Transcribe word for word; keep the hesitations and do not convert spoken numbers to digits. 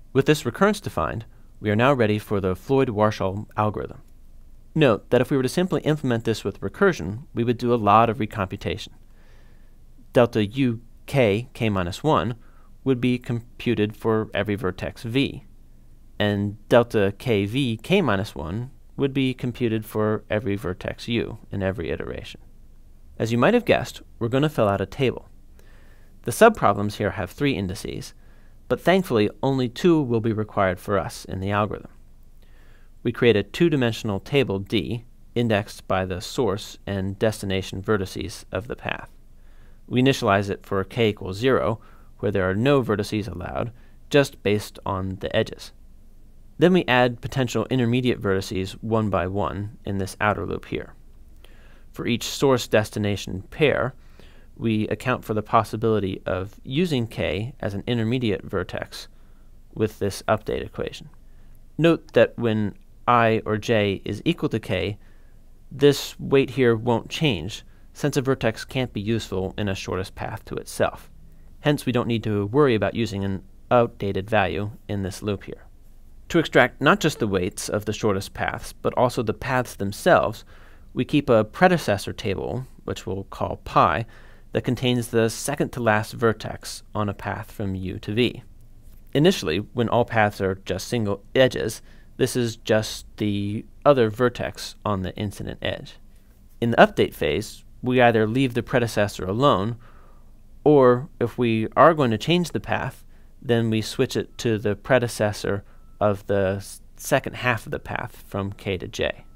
With this recurrence defined, we are now ready for the Floyd-Warshall algorithm. Note that if we were to simply implement this with recursion, we would do a lot of recomputation. Delta u k k minus one would be computed for every vertex v, and delta k v k minus one would be computed for every vertex u in every iteration. As you might have guessed, we're going to fill out a table. The subproblems here have three indices, but thankfully only two will be required for us in the algorithm. We create a two-dimensional table D, indexed by the source and destination vertices of the path. We initialize it for k equals zero, where there are no vertices allowed, just based on the edges. Then we add potential intermediate vertices one by one in this outer loop here. For each source-destination pair, we account for the possibility of using k as an intermediate vertex with this update equation. Note that when I or j is equal to k, this weight here won't change, since a vertex can't be useful in a shortest path to itself. Hence, we don't need to worry about using an outdated value in this loop here. To extract not just the weights of the shortest paths, but also the paths themselves, we keep a predecessor table, which we'll call pi, that contains the second to last vertex on a path from u to v. Initially, when all paths are just single edges, this is just the other vertex on the incident edge. In the update phase, we either leave the predecessor alone, or if we are going to change the path, then we switch it to the predecessor of the second half of the path from k to j.